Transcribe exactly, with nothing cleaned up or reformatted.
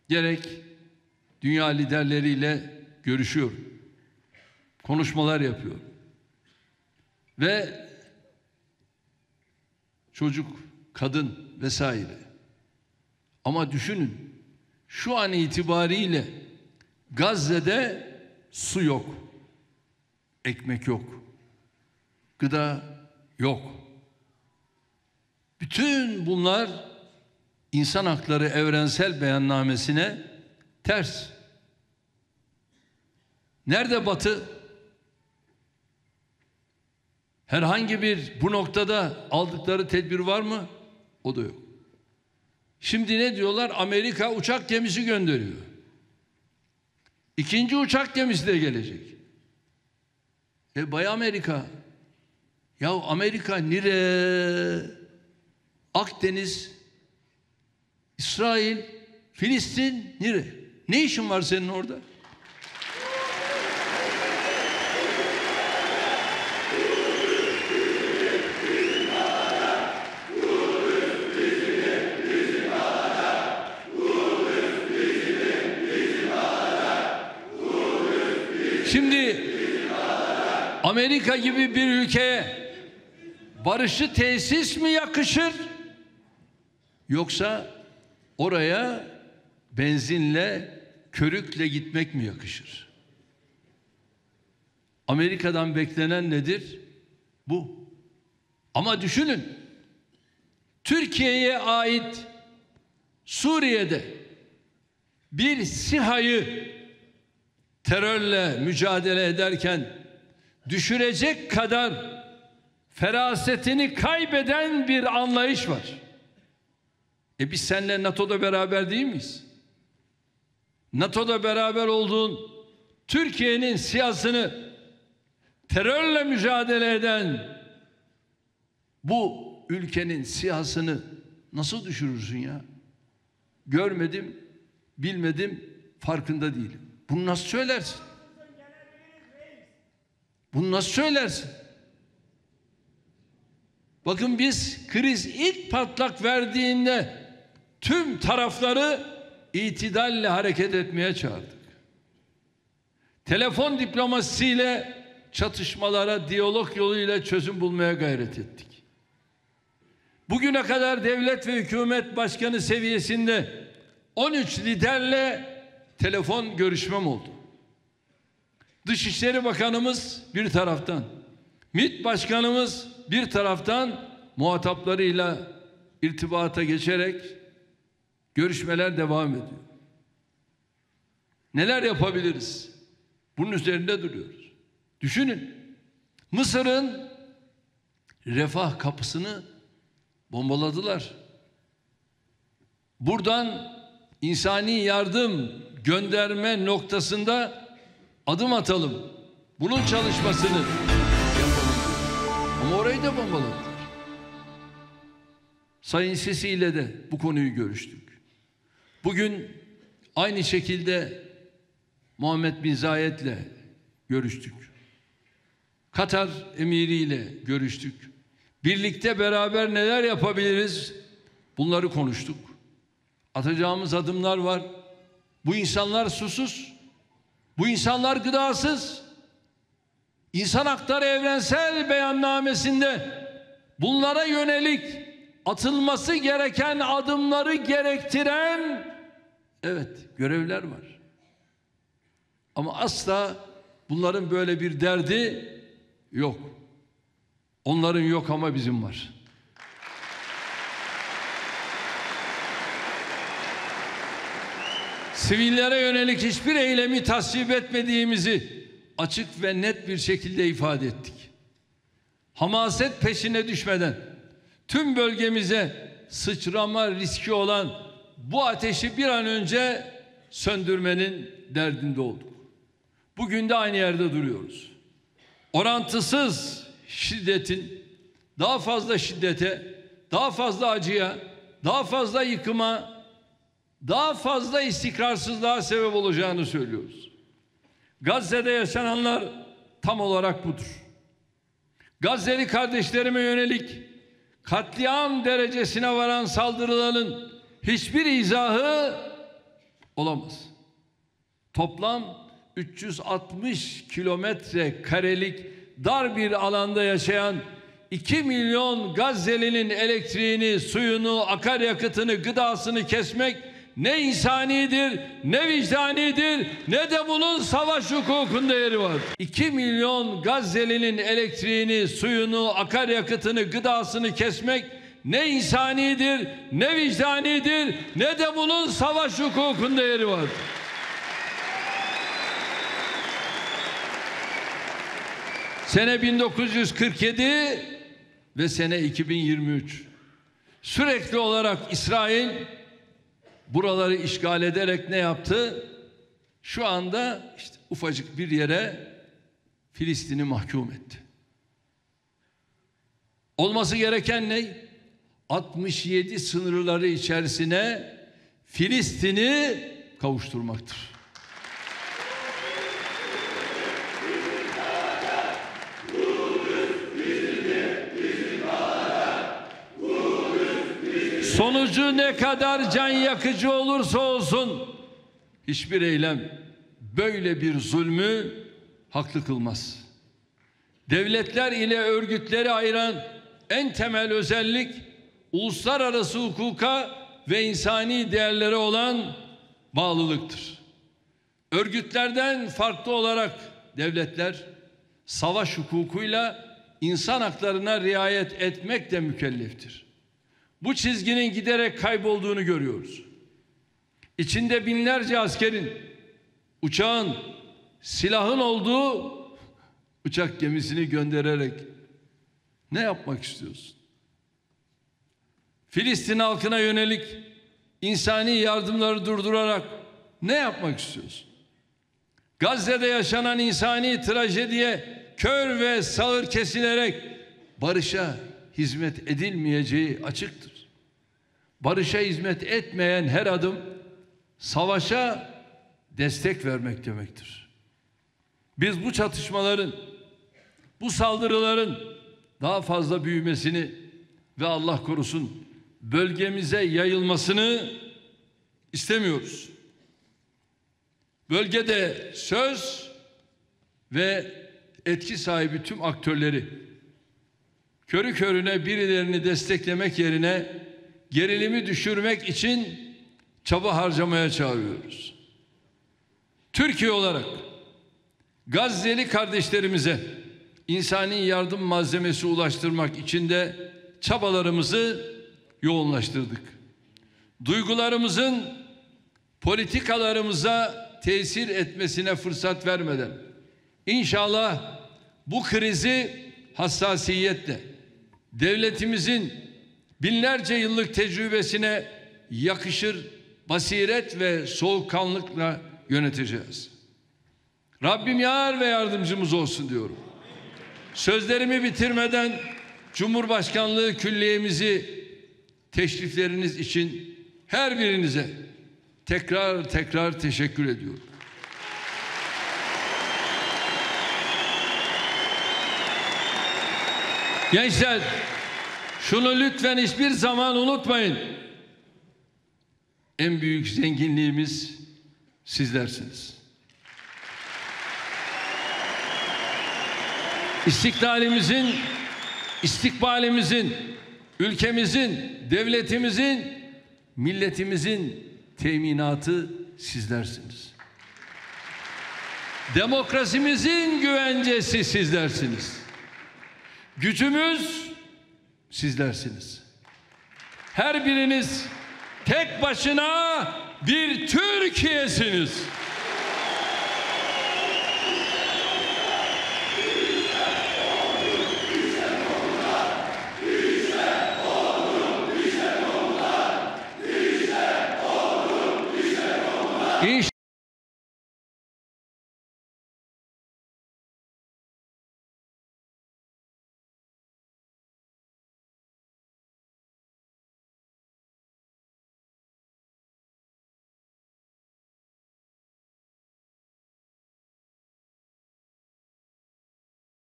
gerek dünya liderleriyle görüşüyor, konuşmalar yapıyor ve çocuk, kadın vesaire. Ama düşünün, şu an itibariyle Gazze'de su yok, ekmek yok, gıda yok. Bütün bunlar İnsan Hakları Evrensel Beyannamesi'ne ters. Nerede Batı? Herhangi bir bu noktada aldıkları tedbir var mı? O da yok. Şimdi ne diyorlar? Amerika uçak gemisi gönderiyor. İkinci uçak gemisi de gelecek. E Bay Amerika, ya Amerika nere? Akdeniz, İsrail, Filistin nere? Ne işin var senin orada? Şimdi Amerika gibi bir ülkeye barışı tesis mi yakışır? Yoksa oraya benzinle, körükle gitmek mi yakışır? Amerika'dan beklenen nedir? Bu. Ama düşünün, Türkiye'ye ait Suriye'de bir SİHA'yı terörle mücadele ederken düşürecek kadar ferasetini kaybeden bir anlayış var. E biz seninle NATO'da beraber değil miyiz? NATO'da beraber olduğun Türkiye'nin siyasını terörle mücadele eden bu ülkenin siyasını nasıl düşürürsün ya? Görmedim, bilmedim, farkında değilim. Bunu nasıl söylersin? Bunu nasıl söylersin? Bakın biz kriz ilk patlak verdiğinde tüm tarafları itidalle hareket etmeye çağırdık. Telefon diplomasisiyle çatışmalara diyalog yoluyla çözüm bulmaya gayret ettik. Bugüne kadar devlet ve hükümet başkanı seviyesinde on üç liderle telefon görüşmem oldu. Dışişleri Bakanımız bir taraftan, MİT Başkanımız bir taraftan muhataplarıyla irtibata geçerek görüşmeler devam ediyor. Neler yapabiliriz? Bunun üzerinde duruyoruz. Düşünün, Mısır'ın refah kapısını bombaladılar. Buradan insani yardım gönderme noktasında adım atalım. Bunun çalışmasını yapalım. Ama orayı da bombaladılar. Sayın Sisi ile de bu konuyu görüştük. Bugün aynı şekilde Muhammed Bin Zayed'le görüştük. Katar Emiri ile görüştük. Birlikte beraber neler yapabiliriz? Bunları konuştuk. Atacağımız adımlar var. Bu insanlar susuz. Bu insanlar gıdasız. İnsan Hakları Evrensel Beyannamesi'nde bunlara yönelik atılması gereken adımları gerektiren evet görevler var. Ama asla bunların böyle bir derdi yok. Onların yok ama bizim var. Sivillere yönelik hiçbir eylemi tasvip etmediğimizi açık ve net bir şekilde ifade ettik. Hamaset peşine düşmeden tüm bölgemize sıçrama riski olan bu ateşi bir an önce söndürmenin derdinde olduk. Bugün de aynı yerde duruyoruz. Orantısız şiddetin daha fazla şiddete, daha fazla acıya, daha fazla yıkıma, daha fazla istikrarsızlığa sebep olacağını söylüyoruz. Gazze'de yaşananlar tam olarak budur. Gazze'li kardeşlerime yönelik katliam derecesine varan saldırıların hiçbir izahı Olamaz. Toplam üç yüz altmış kilometre karelik dar bir alanda yaşayan iki milyon Gazze'linin elektriğini, suyunu, akaryakıtını, gıdasını kesmek ne insanidir, ne vicdanidir, ne de bunun savaş hukukunda yeri var. iki milyon Gazze'linin elektriğini, suyunu, akaryakıtını, gıdasını kesmek ne insanidir, ne vicdanidir, ne de bunun savaş hukukunda yeri var. Sene bin dokuz yüz kırk yedi ve sene iki bin yirmi üç. Sürekli olarak İsrail buraları işgal ederek ne yaptı? Şu anda işte ufacık bir yere Filistin'i mahkum etti. Olması gereken ne? altmış yedi sınırları içerisine Filistin'i kavuşturmaktır. Sonucu ne kadar can yakıcı olursa olsun hiçbir eylem böyle bir zulmü haklı kılmaz. Devletler ile örgütleri ayıran en temel özellik uluslararası hukuka ve insani değerlere olan bağlılıktır. Örgütlerden farklı olarak devletler savaş hukukuyla insan haklarına riayet etmekle mükelleftir. Bu çizginin giderek kaybolduğunu görüyoruz. İçinde binlerce askerin, uçağın, silahın olduğu uçak gemisini göndererek ne yapmak istiyorsun? Filistin halkına yönelik insani yardımları durdurarak ne yapmak istiyorsun? Gazze'de yaşanan insani trajediye kör ve sağır kesilerek barışa hizmet edilmeyeceği açıktır. Barışa hizmet etmeyen her adım savaşa destek vermek demektir. Biz bu çatışmaların, bu saldırıların daha fazla büyümesini ve Allah korusun bölgemize yayılmasını istemiyoruz. Bölgede söz ve etki sahibi tüm aktörleri körü körüne birilerini desteklemek yerine gerilimi düşürmek için çaba harcamaya çağırıyoruz. Türkiye olarak Gazze'li kardeşlerimize insani yardım malzemesi ulaştırmak için de çabalarımızı yoğunlaştırdık. Duygularımızın politikalarımıza tesir etmesine fırsat vermeden inşallah bu krizi hassasiyetle devletimizin binlerce yıllık tecrübesine yakışır basiret ve soğukkanlılıkla yöneteceğiz. Rabbim yar ve yardımcımız olsun diyorum. Sözlerimi bitirmeden Cumhurbaşkanlığı Külliye'mizi teşrifleriniz için her birinize tekrar tekrar teşekkür ediyorum. Gençler, şunu lütfen hiçbir zaman unutmayın. En büyük zenginliğimiz sizlersiniz. İstiklalimizin, istikbalimizin, ülkemizin, devletimizin, milletimizin teminatı sizlersiniz. Demokrasimizin güvencesi sizlersiniz. Gücümüz sizlersiniz. Her biriniz tek başına bir Türkiye'siniz. İnşallah